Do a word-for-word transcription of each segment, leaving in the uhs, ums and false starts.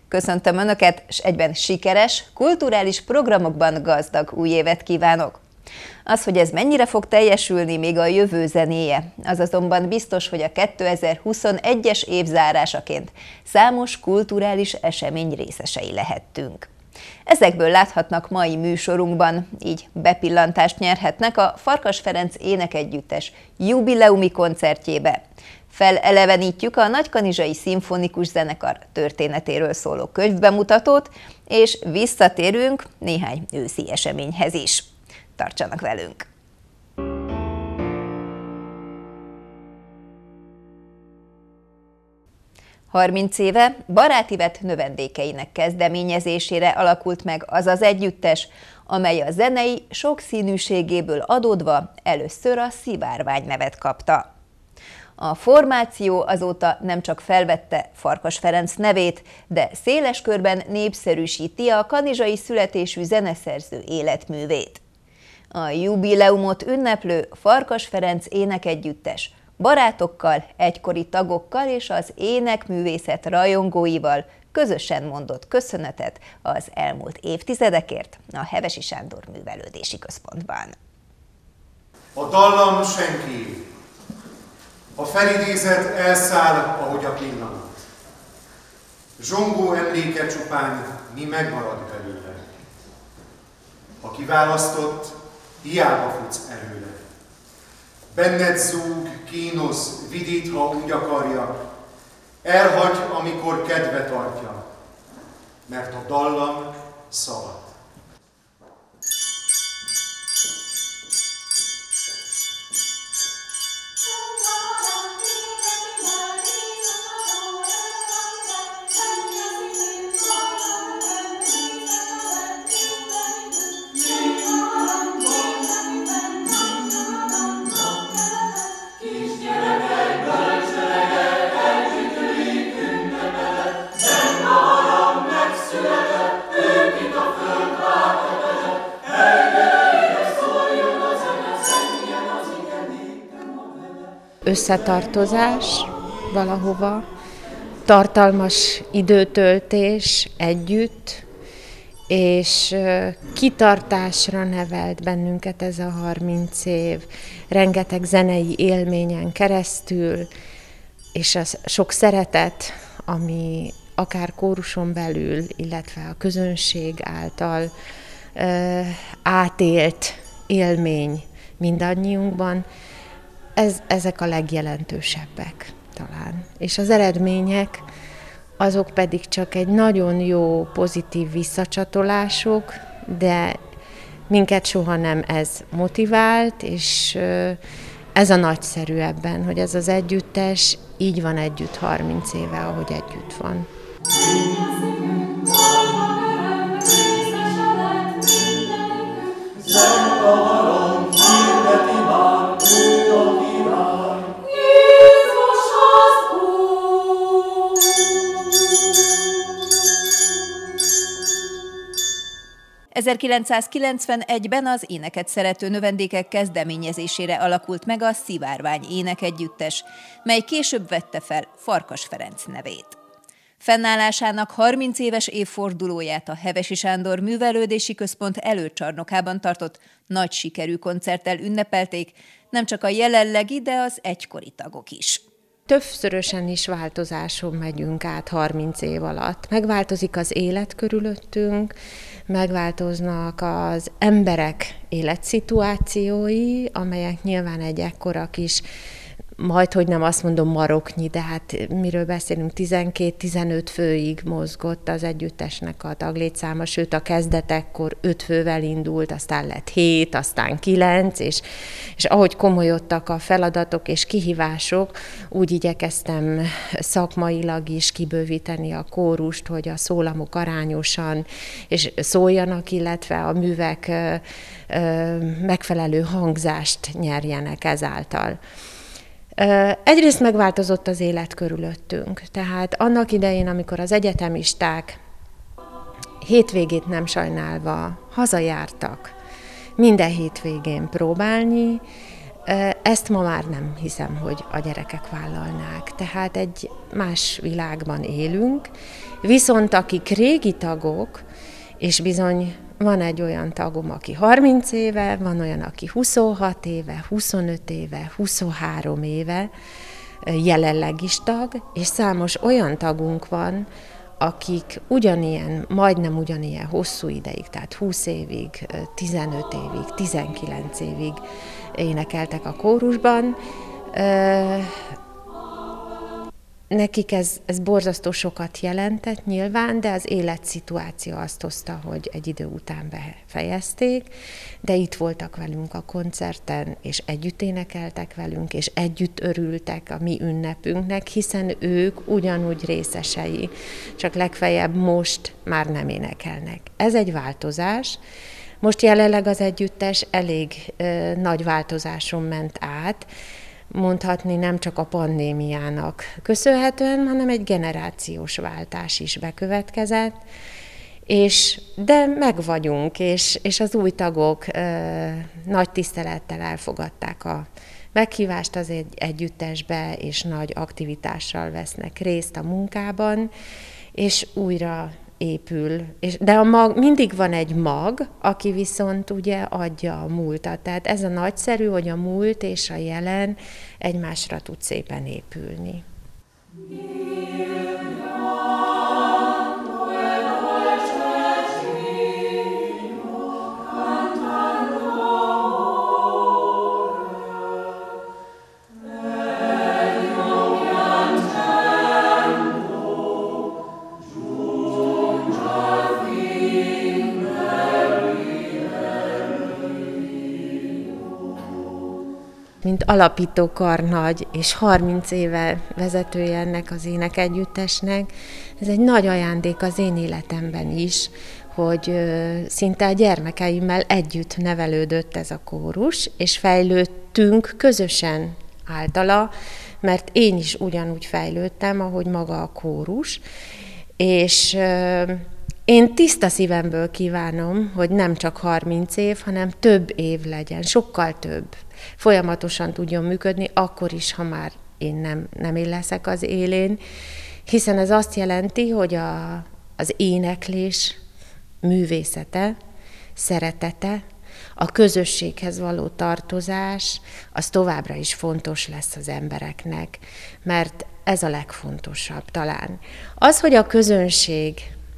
Köszöntöm Önöket, és egyben sikeres, kulturális programokban gazdag új évet kívánok! Az, hogy ez mennyire fog teljesülni, még a jövő zenéje. Az azonban biztos, hogy a kétezer-huszonegyes év zárásaként számos kulturális esemény részesei lehettünk. Ezekből láthatnak mai műsorunkban, így bepillantást nyerhetnek a Farkas Ferenc Énekegyüttes jubileumi koncertjébe. Felelevenítjük a Nagykanizsai Szimfonikus Zenekar történetéről szóló könyvbemutatót, és visszatérünk néhány őszi eseményhez is. Tartsanak velünk! harminc éve Baráti Vet növendékeinek kezdeményezésére alakult meg az az együttes, amely a zenei sokszínűségéből adódva először a Szivárvány nevet kapta. A formáció azóta nem csak felvette Farkas Ferenc nevét, de széles körben népszerűsíti a kanizsai születésű zeneszerző életművét. A jubileumot ünneplő Farkas Ferenc Énekegyüttes barátokkal, egykori tagokkal és az énekművészet rajongóival közösen mondott köszönetet az elmúlt évtizedekért a Hevesi Sándor Művelődési Központban. A dallam senki. A felidézet elszáll, ahogy a pillanat. Zsongó emléke csupán, mi megmarad belőle. Ha kiválasztott, hiába futsz előle. Benned zúg, kínoz, vidít, ha úgy akarja, elhagy, amikor kedve tartja, mert a dallam szabad. Összetartozás valahova, tartalmas időtöltés együtt, és kitartásra nevelt bennünket ez a harminc év, rengeteg zenei élményen keresztül, és az sok szeretet, ami akár kóruson belül, illetve a közönség által átélt élmény mindannyiunkban, Ez, ezek a legjelentősebbek talán. És az eredmények, azok pedig csak egy nagyon jó, pozitív visszacsatolások, de minket soha nem ez motivált, és ez a nagyszerű ebben, hogy ez az együttes így van együtt harminc éve, ahogy együtt van. ezerkilencszázkilencvenegyben az éneket szerető növendékek kezdeményezésére alakult meg a Szivárvány Énekegyüttes, mely később vette fel Farkas Ferenc nevét. Fennállásának harminc éves évfordulóját a Hevesi Sándor Művelődési Központ előcsarnokában tartott nagy sikerű koncerttel ünnepelték, nem csak a jelenlegi, de az egykori tagok is. Többszörösen is változáson megyünk át harminc év alatt. Megváltozik az élet körülöttünk, megváltoznak az emberek életszituációi, amelyek nyilván egy ekkora kis, majdhogy nem azt mondom maroknyi, de hát miről beszélünk, tizenkét-tizenöt főig mozgott az együttesnek a taglétszáma, sőt a kezdetekkor öt fővel indult, aztán lett hét, aztán kilenc, és, és ahogy komolyodtak a feladatok és kihívások, úgy igyekeztem szakmailag is kibővíteni a kórust, hogy a szólamok arányosan és szóljanak, illetve a művek ö, ö, megfelelő hangzást nyerjenek ezáltal. Egyrészt megváltozott az élet körülöttünk, tehát annak idején, amikor az egyetemisták hétvégét nem sajnálva hazajártak minden hétvégén próbálni, ezt ma már nem hiszem, hogy a gyerekek vállalnák. Tehát egy más világban élünk, Viszont akik régi tagok, és bizony van egy olyan tagom, aki harminc éve, van olyan, aki huszonhat éve, huszonöt éve, huszonhárom éve, jelenleg is tag, és számos olyan tagunk van, akik ugyanilyen, majdnem ugyanilyen hosszú ideig, tehát húsz évig, tizenöt évig, tizenkilenc évig énekeltek a kórusban. Nekik ez, ez borzasztó sokat jelentett nyilván, de az életszituáció azt hozta, hogy egy idő után befejezték, de itt voltak velünk a koncerten, és együtt énekeltek velünk, és együtt örültek a mi ünnepünknek, hiszen ők ugyanúgy részesei, csak legfeljebb most már nem énekelnek. Ez egy változás. Most jelenleg az együttes elég ö, nagy változáson ment át, mondhatni nem csak a pandémiának köszönhetően, hanem egy generációs váltás is bekövetkezett, és, de megvagyunk, és, és az új tagok ö, nagy tisztelettel elfogadták a meghívást az egy, együttesbe, és nagy aktivitással vesznek részt a munkában, és újra épül. És, de a mag, mindig van egy mag, aki viszont ugye adja a múltat. Tehát ez a nagyszerű, hogy a múlt és a jelen egymásra tud szépen épülni. Mint alapító karnagy és harminc éve vezetője ennek az énekegyüttesnek, ez egy nagy ajándék az én életemben is, hogy szinte a gyermekeimmel együtt nevelődött ez a kórus, és fejlődtünk közösen általa, mert én is ugyanúgy fejlődtem, ahogy maga a kórus, és én tiszta szívemből kívánom, hogy nem csak harminc év, hanem több év legyen, sokkal több. Folyamatosan tudjon működni, akkor is, ha már én nem, nem én leszek az élén, hiszen ez azt jelenti, hogy a, az éneklés művészete, szeretete, a közösséghez való tartozás, az továbbra is fontos lesz az embereknek, mert ez a legfontosabb talán. Az, hogy a közönség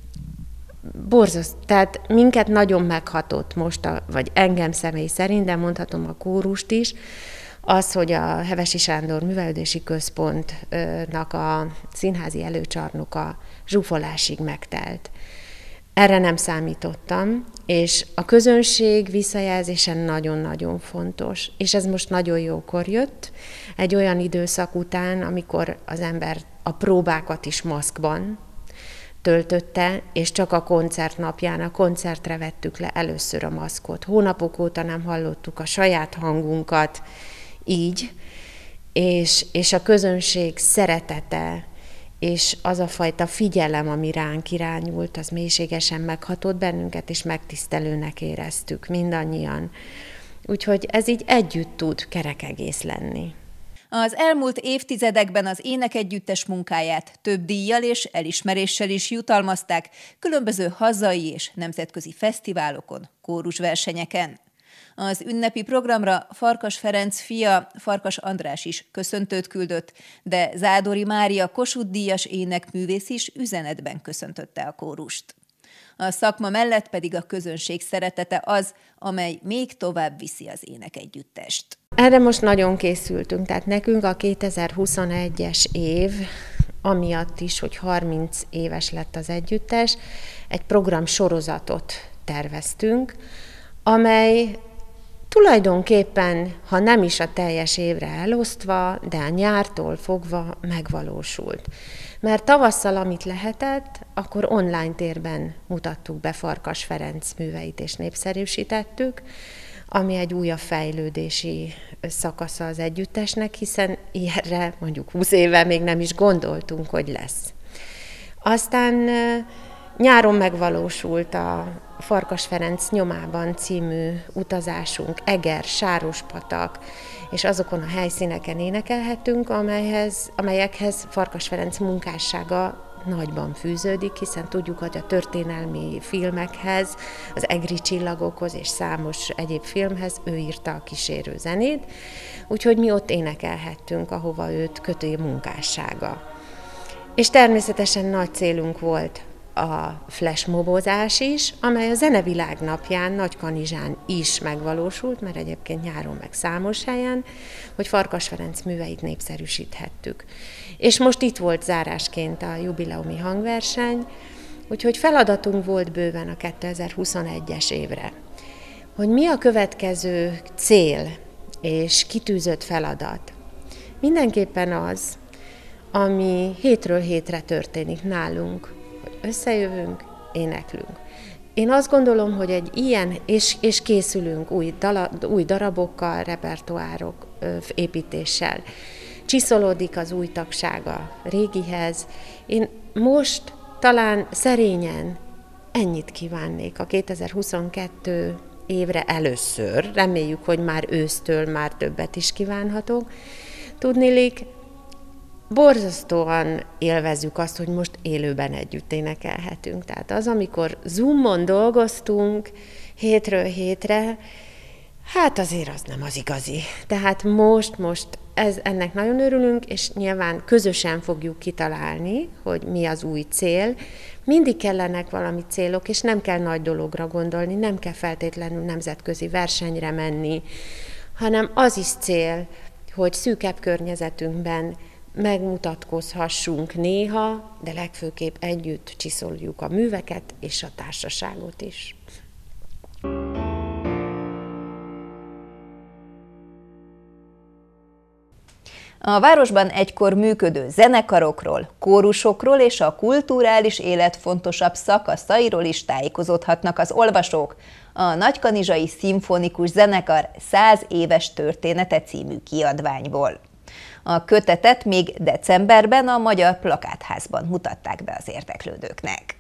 borzasztó, tehát minket nagyon meghatott most, a, vagy engem személy szerint, de mondhatom a kórust is, az, hogy a Hevesi Sándor Művelődési Központnak a színházi előcsarnoka zsúfolásig megtelt. Erre nem számítottam, és a közönség visszajelzése nagyon-nagyon fontos. És ez most nagyon jókor jött, egy olyan időszak után, amikor az ember a próbákat is maszkban töltötte, és csak a koncert napján, a koncertre vettük le először a maszkot. Hónapok óta nem hallottuk a saját hangunkat így, és, és a közönség szeretete, és az a fajta figyelem, ami ránk irányult, az mélységesen meghatott bennünket, és megtisztelőnek éreztük mindannyian. Úgyhogy ez így együtt tud kerek egész lenni. Az elmúlt évtizedekben az énekegyüttes munkáját több díjjal és elismeréssel is jutalmazták különböző hazai és nemzetközi fesztiválokon, kórusversenyeken. Az ünnepi programra Farkas Ferenc fia, Farkas András is köszöntőt küldött, de Zádori Mária Kossuth-díjas énekművész is üzenetben köszöntötte a kórust. A szakma mellett pedig a közönség szeretete az, amely még tovább viszi az énekegyüttest. Erre most nagyon készültünk, tehát nekünk a kétezer-huszonegyes év, amiatt is, hogy harminc éves lett az együttes, egy program sorozatot terveztünk, amely tulajdonképpen, ha nem is a teljes évre elosztva, de a nyártól fogva megvalósult. Mert tavasszal, amit lehetett, akkor online térben mutattuk be Farkas Ferenc műveit és népszerűsítettük, ami egy újabb fejlődési szakasza az együttesnek, hiszen ilyenre mondjuk húsz éve még nem is gondoltunk, hogy lesz. Aztán nyáron megvalósult a Farkas Ferenc nyomában című utazásunk, Eger, Sárospatak, és azokon a helyszíneken énekelhetünk, amelyhez, amelyekhez Farkas Ferenc munkássága nagyban fűződik, hiszen tudjuk, hogy a történelmi filmekhez, az Egri csillagokhoz és számos egyéb filmhez ő írta a kísérő zenét, úgyhogy mi ott énekelhettünk, ahova őt köti munkássága. És természetesen nagy célunk volt a flashmobozás is, amely a Zenevilág napján Nagykanizsán is megvalósult, mert egyébként nyáron meg számos helyen, hogy Farkas Ferenc műveit népszerűsíthettük. És most itt volt zárásként a jubileumi hangverseny, úgyhogy feladatunk volt bőven a kétezer-huszonegyes évre. Hogy mi a következő cél és kitűzött feladat? Mindenképpen az, ami hétről hétre történik nálunk, hogy összejövünk, éneklünk. Én azt gondolom, hogy egy ilyen, és, és készülünk új, dala, új darabokkal, repertoárok építéssel, csiszolódik az új tagság a régihez. Én most talán szerényen ennyit kívánnék a kétezer-huszonkettő évre először. Reméljük, hogy már ősztől már többet is kívánhatok. Tudniillik, borzasztóan élvezzük azt, hogy most élőben együtt énekelhetünk. Tehát az, amikor Zoomon dolgoztunk hétről hétre, hát azért az nem az igazi. Tehát most, most ez, ennek nagyon örülünk, és nyilván közösen fogjuk kitalálni, hogy mi az új cél. Mindig kellenek valami célok, és nem kell nagy dologra gondolni, nem kell feltétlenül nemzetközi versenyre menni, hanem az is cél, hogy szűkebb környezetünkben megmutatkozhassunk néha, de legfőképp együtt csiszoljuk a műveket és a társaságot is. A városban egykor működő zenekarokról, kórusokról és a kulturális élet fontosabb szakaszairól is tájékozódhatnak az olvasók a Nagykanizsai Szimfonikus Zenekar száz éves története című kiadványból. A kötetet még decemberben a Magyar Plakátházban mutatták be az érdeklődőknek.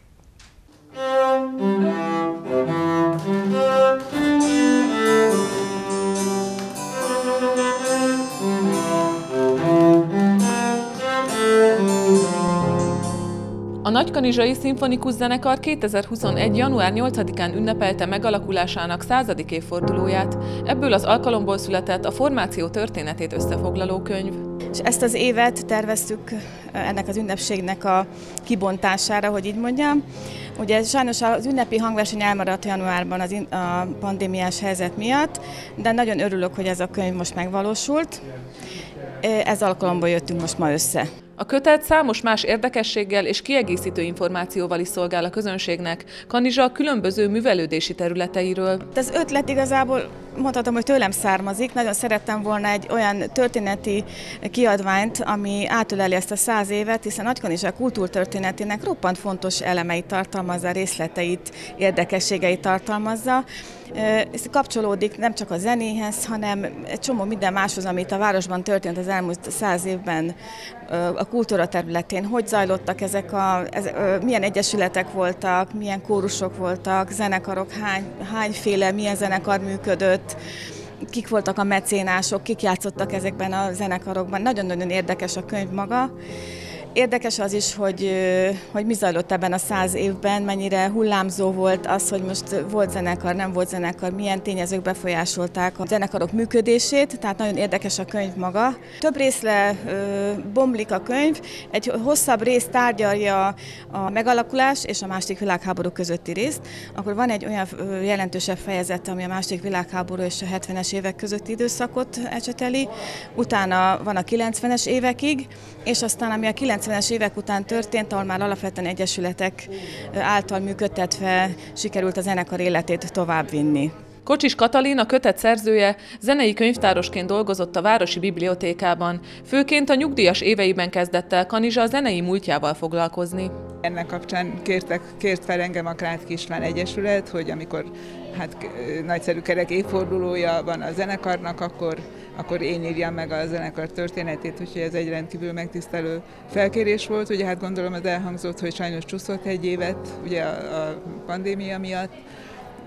A Nagykanizsai Szimfonikus Zenekar kétezer-huszonegy. január nyolcadikán ünnepelte megalakulásának századik évfordulóját. Ebből az alkalomból született a formáció történetét összefoglaló könyv. És ezt az évet terveztük ennek az ünnepségnek a kibontására, hogy így mondjam. Ugye sajnos az ünnepi hangverseny elmaradt januárban az in- a pandémiás helyzet miatt, de nagyon örülök, hogy ez a könyv most megvalósult. Ez alkalomból jöttünk most ma össze. A kötet számos más érdekességgel és kiegészítő információval is szolgál a közönségnek Kanizsa különböző művelődési területeiről. Az ötlet igazából mondhatom, hogy tőlem származik. Nagyon szerettem volna egy olyan történeti kiadványt, ami átöleli ezt a száz évet, hiszen Nagykanizsa kultúrtörténetének roppant fontos elemeit tartalmazza, részleteit, érdekességeit tartalmazza. Ez kapcsolódik nem csak a zenéhez, hanem egy csomó minden máshoz, amit a városban történt az elmúlt száz évben a kultúra területén. Hogy zajlottak ezek a, ez, milyen egyesületek voltak, milyen kórusok voltak, zenekarok, hány, hányféle, milyen zenekar működött, kik voltak a mecénások, kik játszottak ezekben a zenekarokban. Nagyon-nagyon érdekes a könyv maga. Érdekes az is, hogy, hogy mi zajlott ebben a száz évben, mennyire hullámzó volt az, hogy most volt zenekar, nem volt zenekar, milyen tényezők befolyásolták a zenekarok működését, tehát nagyon érdekes a könyv maga. Több részre bomlik a könyv, egy hosszabb rész tárgyalja a megalakulás és a második világháború közötti részt, akkor van egy olyan jelentősebb fejezet, ami a második világháború és a hetvenes évek közötti időszakot ecseteli, utána van a kilencvenes évekig, és aztán ami a kilencvenes évek után történt, ahol már alapvetően egyesületek által működtetve sikerült a zenekar életét továbbvinni. Kocsis Katalin, a kötet szerzője, zenei könyvtárosként dolgozott a Városi Bibliothékában. Főként a nyugdíjas éveiben kezdett el Kanizsa zenei múltjával foglalkozni. Ennek kapcsán kértek, kért fel engem a Krátki István Egyesület, hogy amikor hát, nagyszerű kerek évfordulója van a zenekarnak, akkor, akkor én írjam meg a zenekar történetét, úgyhogy ez egy rendkívül megtisztelő felkérés volt. Ugye hát gondolom az elhangzott, hogy sajnos csúszott egy évet ugye a, a pandémia miatt,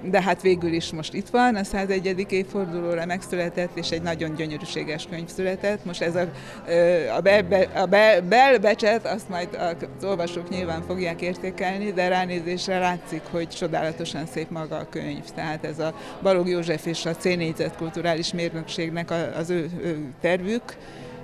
de hát végül is most itt van, a százegyedik évfordulóra megszületett, és egy nagyon gyönyörűséges könyv született. Most ez a, a, be, be, a be, belbecset, azt majd az olvasók nyilván fogják értékelni, de ránézésre látszik, hogy csodálatosan szép maga a könyv. Tehát ez a Balogh József és a cé négyzet kulturális mérnökségnek az ő, ő tervük,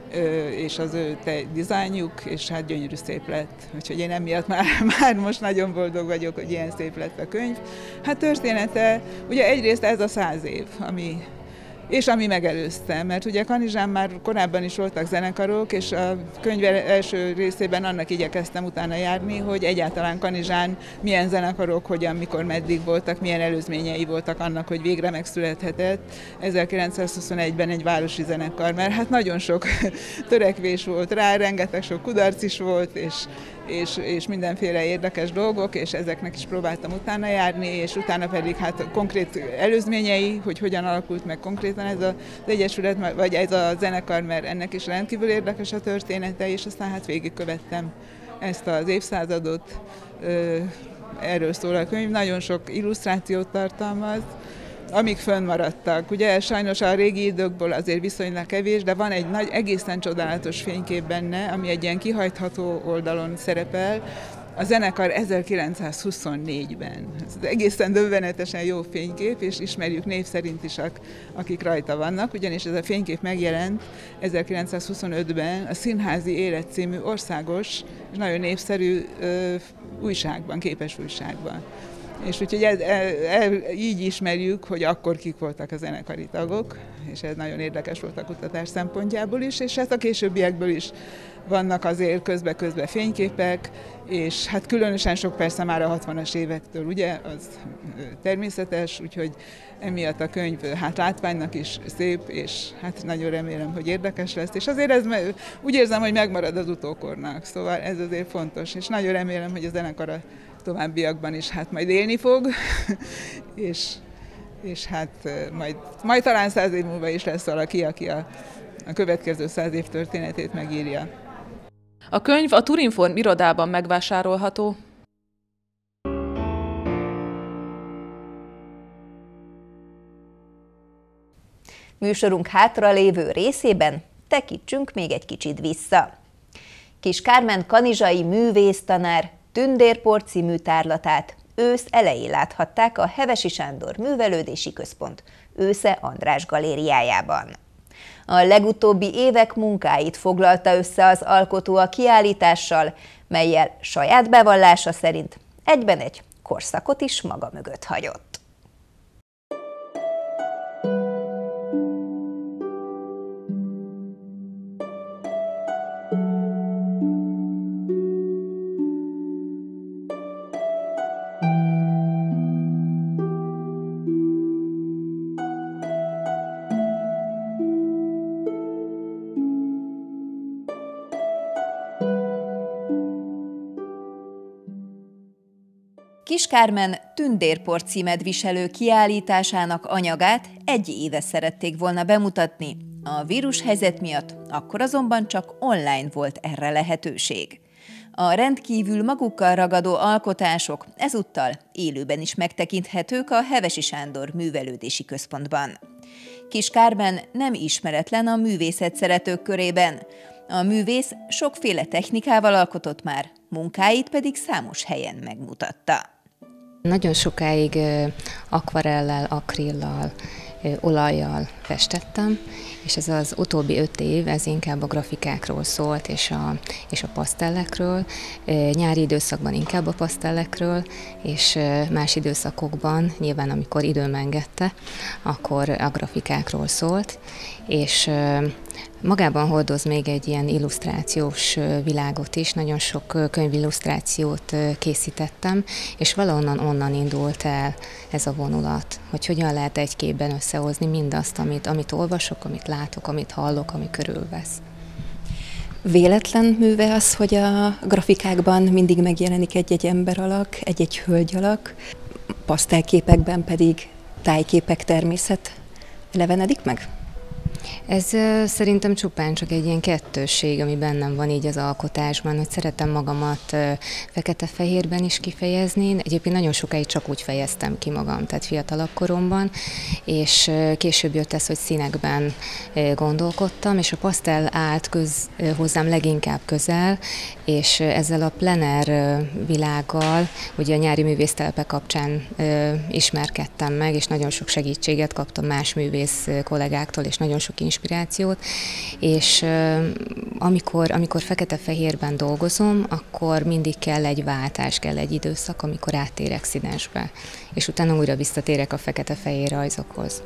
és az ő dizájnjuk, és hát gyönyörű szép lett. Úgyhogy én emiatt már, már most nagyon boldog vagyok, hogy ilyen szép lett a könyv. Hát története, ugye egyrészt ez a száz év, ami, és ami megelőzte, mert ugye Kanizsán már korábban is voltak zenekarok, és a könyv első részében annak igyekeztem utána járni, hogy egyáltalán Kanizsán milyen zenekarok, hogyan, mikor, meddig voltak, milyen előzményei voltak annak, hogy végre megszülethetett ezerkilencszázhuszonegyben egy városi zenekar, mert hát nagyon sok törekvés volt rá, rengeteg sok kudarc is volt, és És, és mindenféle érdekes dolgok, és ezeknek is próbáltam utána járni, és utána pedig hát konkrét előzményei, hogy hogyan alakult meg konkrétan ez az egyesület, vagy ez a zenekar, mert ennek is rendkívül érdekes a története, és aztán hát végigkövettem ezt az évszázadot, erről szól a könyv, nagyon sok illusztrációt tartalmaz, amik fönnmaradtak. Ugye sajnos a régi időkből azért viszonylag kevés, de van egy nagy, egészen csodálatos fénykép benne, ami egy ilyen kihajtható oldalon szerepel, a zenekar ezerkilencszázhuszonnégyben. Ez egészen döbbenetesen jó fénykép, és ismerjük név szerint is, akik rajta vannak, ugyanis ez a fénykép megjelent ezerkilencszázhuszonötben a Színházi Élet című országos és nagyon népszerű ö, újságban, képes újságban. És úgyhogy ez, ez, ez, így ismerjük, hogy akkor kik voltak a zenekari tagok, és ez nagyon érdekes volt a kutatás szempontjából is, és hát a későbbiekből is vannak azért közbe-közbe fényképek, és hát különösen sok persze már a hatvanas évektől, ugye, az természetes, úgyhogy emiatt a könyv hát látványnak is szép, és hát nagyon remélem, hogy érdekes lesz, és azért ez úgy érzem, hogy megmarad az utókornak, szóval ez azért fontos, és nagyon remélem, hogy a zenekar a továbbiakban is hát majd élni fog, és, és hát majd, majd talán száz év múlva is lesz valaki, aki a, a következő száz év történetét megírja. A könyv a Turinform irodában megvásárolható. Műsorunk hátralévő részében tekítsünk még egy kicsit vissza. Kis Kármen kanizsai művésztanár Tündérpor című tárlatát ősz elején láthatták a Hevesi Sándor Művelődési Központ Ősze András galériájában. A legutóbbi évek munkáit foglalta össze az alkotó a kiállítással, mellyel saját bevallása szerint egyben egy korszakot is maga mögött hagyott. Kis Kármen Tündérpor címet viselő kiállításának anyagát egy éve szerették volna bemutatni. A vírushelyzet miatt akkor azonban csak online volt erre lehetőség. A rendkívül magukkal ragadó alkotások ezúttal élőben is megtekinthetők a Hevesi Sándor Művelődési Központban. Kis Kármen nem ismeretlen a művészet szeretők körében. A művész sokféle technikával alkotott már, munkáit pedig számos helyen megmutatta. Nagyon sokáig akvarellel, akrillal, olajjal festettem, és ez az utóbbi öt év, ez inkább a grafikákról szólt, és a, és a pasztellekről. Nyári időszakban inkább a pasztellekről, és más időszakokban, nyilván amikor időm engedte, akkor a grafikákról szólt, és magában hordoz még egy ilyen illusztrációs világot is, nagyon sok könyvillusztrációt készítettem, és valahonnan onnan indult el ez a vonulat, hogy hogyan lehet egy képben összehozni mindazt, amit, amit olvasok, amit látok, amit hallok, ami körülvesz. Véletlen műve az, hogy a grafikákban mindig megjelenik egy-egy ember alak, egy-egy hölgy alak, pasztelképekben pedig tájképek, természet elevenedik meg? Ez szerintem csupán csak egy ilyen kettősség, ami bennem van így az alkotásban, hogy szeretem magamat fekete-fehérben is kifejezni. Egyébként nagyon sokáig csak úgy fejeztem ki magam, tehát fiatalabb koromban, és később jött ez, hogy színekben gondolkodtam, és a pasztel állt köz, hozzám leginkább közel, és ezzel a plener világgal, ugye a nyári művésztelepek kapcsán ismerkedtem meg, és nagyon sok segítséget kaptam más művész kollégáktól, és nagyon sok inspirációt, és amikor, amikor fekete-fehérben dolgozom, akkor mindig kell egy váltás, kell egy időszak, amikor áttérek színesbe, és utána újra visszatérek a fekete-fehér rajzokhoz.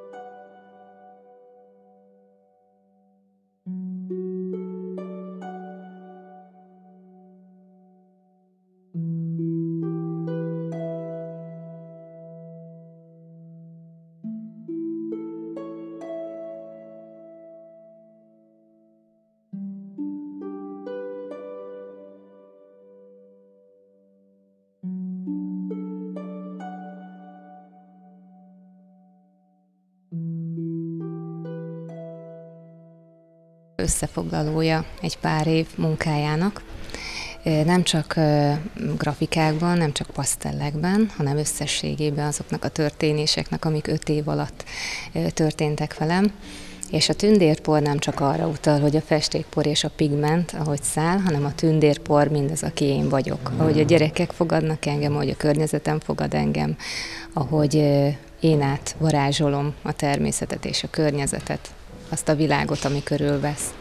Összefoglalója egy pár év munkájának, nem csak grafikákban, nem csak pasztellekben, hanem összességében azoknak a történéseknek, amik öt év alatt történtek velem. És a tündérpor nem csak arra utal, hogy a festékpor és a pigment, ahogy száll, hanem a tündérpor mindaz, aki én vagyok. Ahogy a gyerekek fogadnak engem, ahogy a környezetem fogad engem, ahogy én át varázsolom a természetet és a környezetet, azt a világot, ami körülvesz.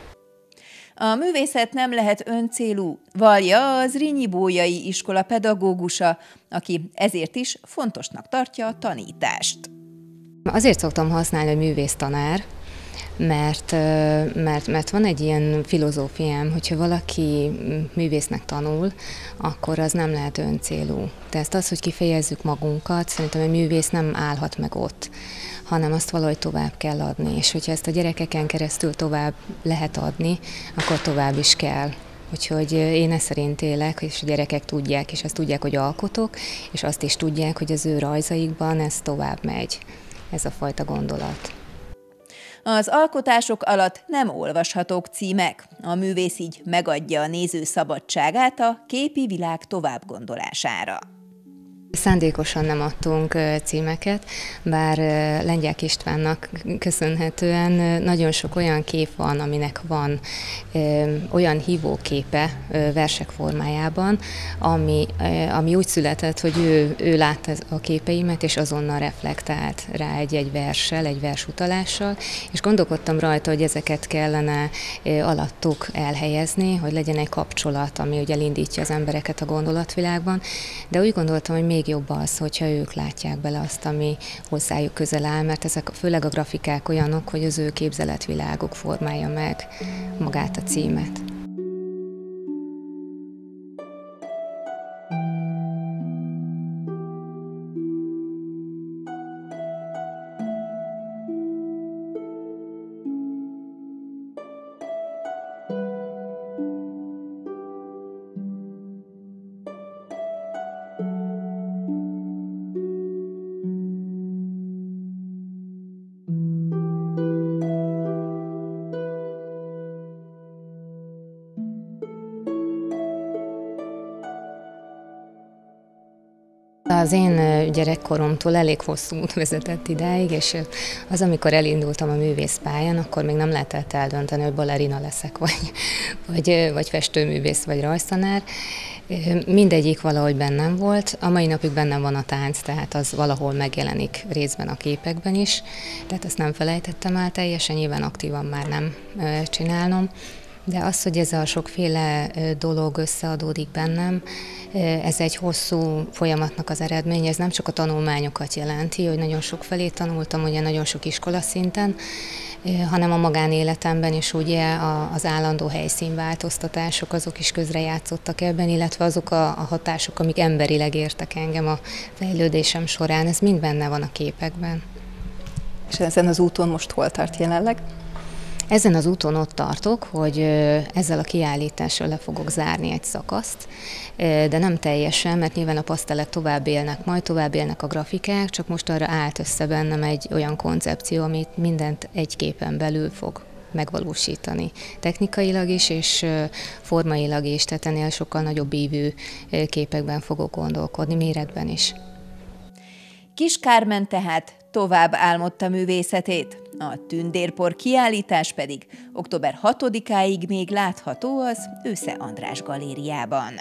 A művészet nem lehet öncélú, vallja az Zrínyi Bolyai iskola pedagógusa, aki ezért is fontosnak tartja a tanítást. Azért szoktam használni, hogy művésztanár, mert, mert, mert van egy ilyen filozófiám, hogyha valaki művésznek tanul, akkor az nem lehet öncélú. Tehát az, hogy kifejezzük magunkat, szerintem egy művész nem állhat meg ott, hanem azt valahogy tovább kell adni. És hogyha ezt a gyerekeken keresztül tovább lehet adni, akkor tovább is kell. Úgyhogy én ezt szerint élek, és a gyerekek tudják, és azt tudják, hogy alkotok, és azt is tudják, hogy az ő rajzaikban ez tovább megy, ez a fajta gondolat. Az alkotások alatt nem olvashatók címek. A művész így megadja a néző szabadságát a képi világ továbbgondolására. Szándékosan nem adtunk címeket, bár Lengyák Istvánnak köszönhetően nagyon sok olyan kép van, aminek van olyan hívóképe versek formájában, ami, ami úgy született, hogy ő, ő látta a képeimet, és azonnal reflektált rá egy-egy verssel, egy versutalással, és gondolkodtam rajta, hogy ezeket kellene alattuk elhelyezni, hogy legyen egy kapcsolat, ami ugye elindítja az embereket a gondolatvilágban, de úgy gondoltam, hogy még még jobb az, hogyha ők látják bele azt, ami hozzájuk közel áll, mert ezek főleg a grafikák olyanok, hogy az ő képzeletviláguk formálja meg magát a címet. Az én gyerekkoromtól elég hosszú út vezetett idáig, és az, amikor elindultam a művészpályán, akkor még nem lehetett eldönteni, hogy balerina leszek, vagy, vagy, vagy festőművész, vagy rajztanár. Mindegyik valahogy bennem volt. A mai napig bennem van a tánc, tehát az valahol megjelenik részben a képekben is. Tehát ezt nem felejtettem el teljesen, nyilván aktívan már nem csinálnom. De az, hogy ez a sokféle dolog összeadódik bennem, ez egy hosszú folyamatnak az eredménye, ez nem csak a tanulmányokat jelenti, hogy nagyon sok felé tanultam, ugye nagyon sok iskola szinten, hanem a magánéletemben is ugye az állandó helyszínváltoztatások, azok is közrejátszottak ebben, illetve azok a, a hatások, amik emberileg értek engem a fejlődésem során, ez mind benne van a képekben. És ezen az úton most hol tart jelenleg? Ezen az úton ott tartok, hogy ezzel a kiállítással le fogok zárni egy szakaszt, de nem teljesen, mert nyilván a pasztelek tovább élnek, majd tovább élnek a grafikák, csak most arra állt össze bennem egy olyan koncepció, amit mindent egy képen belül fog megvalósítani. Technikailag is, és formailag is, tehát ennél sokkal nagyobb ívű képekben fogok gondolkodni, méretben is. Kis Kármen tehát tovább álmodta művészetét, a tündérpor kiállítás pedig október hatodikáig még látható az Ősze András galériában.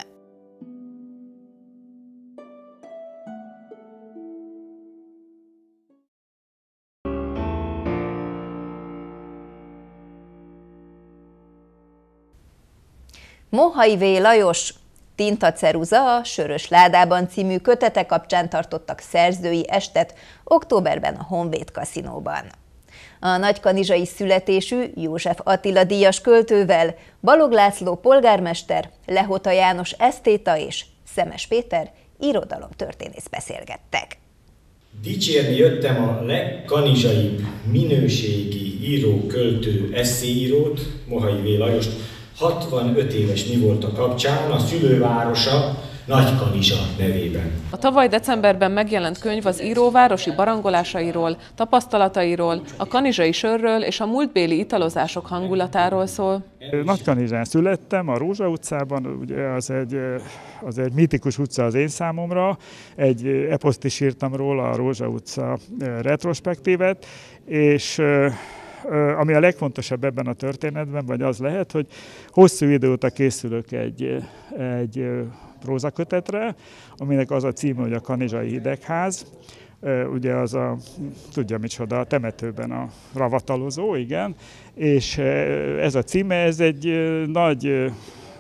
Mohai V. Lajos Tintaceruza a Sörös Ládában című kötete kapcsán tartottak szerzői estet októberben a Honvéd kaszinóban. A nagykanizsai születésű József Attila díjas költővel Balogh László polgármester, Lehota János esztéta és Szemes Péter irodalomtörténész beszélgettek. Dicsérni jöttem a legkanizsaibb minőségi író-költő esszéírót, Mohai V. Lajost, hatvanöt éves mi volt a kapcsán, a szülővárosa Nagykanizsa nevében. A tavaly decemberben megjelent könyv az író városi barangolásairól, tapasztalatairól, a kanizsai sörről és a múltbéli italozások hangulatáról szól. Nagykanizsán születtem, a Rózsa utcában, ugye az egy, az egy mítikus utca az én számomra, egy eposzt is írtam róla, a Rózsa utca retrospektívet, és ami a legfontosabb ebben a történetben, vagy az lehet, hogy hosszú idő óta készülök egy, egy prózakötetre, aminek az a címe, hogy a Kanizsai Hidegház. Ugye az a, tudja micsoda, a temetőben a ravatalozó, igen, és ez a címe, ez egy nagy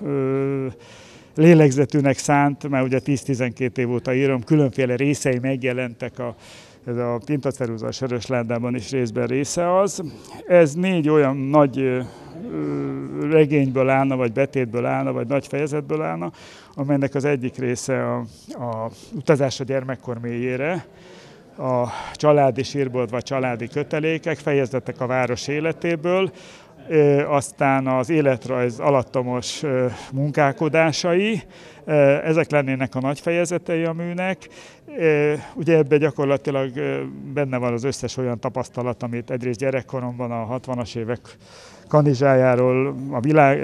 lélegzetűnek szánt, mert ugye tíz-tizenkét év óta írom, különféle részei megjelentek a ez a Tintaceruza a Sörös Ládában is részben része az. Ez négy olyan nagy regényből állna, vagy betétből állna, vagy nagy fejezetből állna, amelynek az egyik része a, a utazás a gyermekkor mélyére, a családi sírbolt vagy családi kötelékek, fejezetek a város életéből, aztán az életrajz alattomos munkálkodásai, ezek lennének a nagy fejezetei a műnek. Ugye ebben gyakorlatilag benne van az összes olyan tapasztalat, amit egyrészt gyerekkoromban a hatvanas évek kanizsájáról, a világ,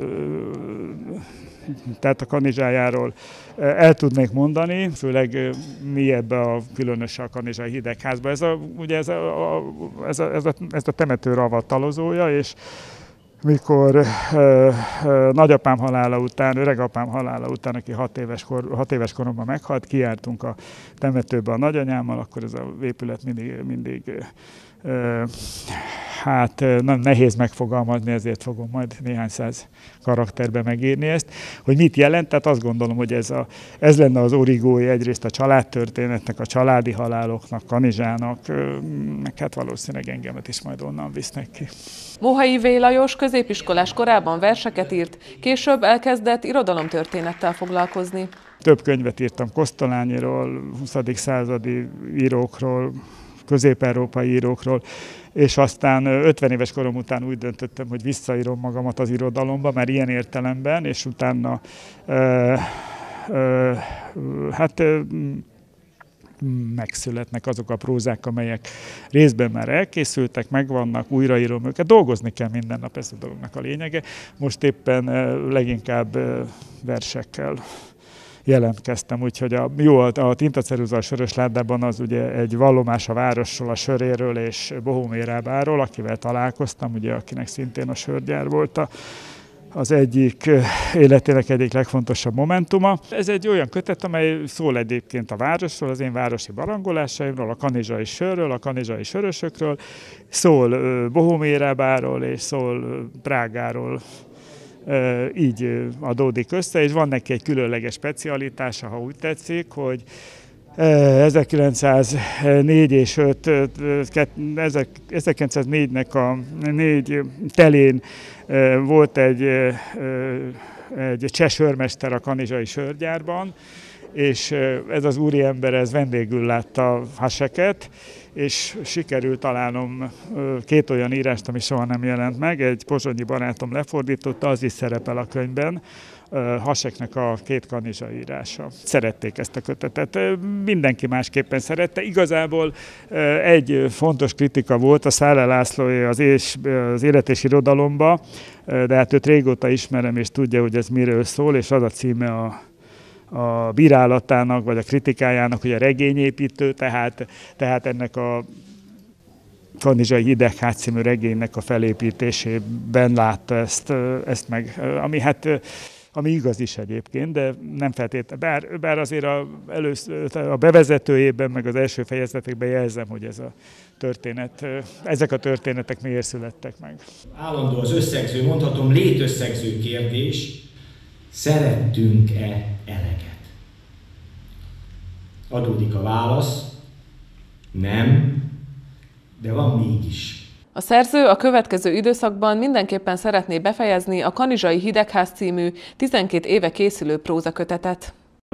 tehát a kanizsájáról el tudnék mondani, főleg mi ebbe a különös a kanizsai hidegházba. Ez a, ugye ez a, a, ez a, ez a, ez a temető ravatalozója, és mikor ö, ö, nagyapám halála után, öregapám halála után, aki hat éves, kor, hat éves koromban meghalt, kijártunk a temetőbe a nagyanyámmal, akkor ez a épület mindig, mindig ö, hát nem nehéz megfogalmazni, ezért fogom majd néhány száz karakterbe megírni ezt, hogy mit jelent. Tehát azt gondolom, hogy ez, a, ez lenne az origója egyrészt a családtörténetnek, a családi haláloknak, Kanizsának, meg hát valószínűleg engemet is majd onnan visznek ki. Mohai V. Lajos középiskolás korában verseket írt, később elkezdett irodalomtörténettel foglalkozni. Több könyvet írtam Kosztolányiról, huszadik századi írókról, közép-európai írókról, és aztán ötven éves korom után úgy döntöttem, hogy visszaírom magamat az irodalomba, mert ilyen értelemben, és utána ö, ö, hát ö, megszületnek azok a prózák, amelyek részben már elkészültek, megvannak, újraírom őket, dolgozni kell minden nap, ez a dolognak a lényege. Most éppen ö, leginkább ö, versekkel jelentkeztem, úgyhogy a, jó, a Tintaceruza a Sörös Ládában az ugye egy vallomás a városról, a söréről és Bohumérabáról, akivel találkoztam, ugye akinek szintén a sörgyár volt a, az egyik életének egyik legfontosabb momentuma. Ez egy olyan kötet, amely szól egyébként a városról, az én városi barangolásaimról, a kanizsai sörről, a kanizsai sörösökről, szól Bohumérabáról és szól Prágáról. Így adódik össze, és van neki egy különleges specialitása, ha úgy tetszik, hogy ezerkilencszáznégy és öt, ezerkilencszáznégynek a négy telén volt egy, egy cseh sörmester a kanizsai sörgyárban, és ez az úriember ez vendégül látta Haseket, és sikerült találnom két olyan írást, ami soha nem jelent meg, egy pozsonyi barátom lefordította, az is szerepel a könyvben, Haseknek a Két kanizsa írása. Szerették ezt a kötetet, mindenki másképpen szerette. Igazából egy fontos kritika volt a Szále Lászlóé az, az Élet és Irodalomba, de hát őt régóta ismerem, és tudja, hogy ez miről szól, és az a címe a a bírálatának, vagy a kritikájának, hogy a regényépítő, tehát, tehát ennek a Kanizsai Hidegház című regénynek a felépítésében látta ezt, ezt meg, ami hát ami igaz is egyébként, de nem feltétlenül. Bár, bár azért a, először, a bevezetőjében, meg az első fejezetekben jelzem, hogy ez a történet, ezek a történetek miért születtek meg. Állandó az összegző, mondhatom létösszegző kérdés, szerettünk-e eleget? Adódik a válasz, nem, de van mégis. A szerző a következő időszakban mindenképpen szeretné befejezni a Kanizsai Hidegház című tizenkét éve készülő prózakötetet.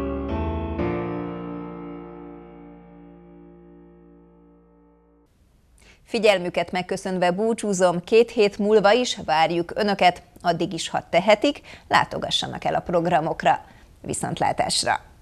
Figyelmüket megköszönve búcsúzom, két hét múlva is várjuk Önöket, addig is, ha tehetik, látogassanak el a programokra. Viszontlátásra!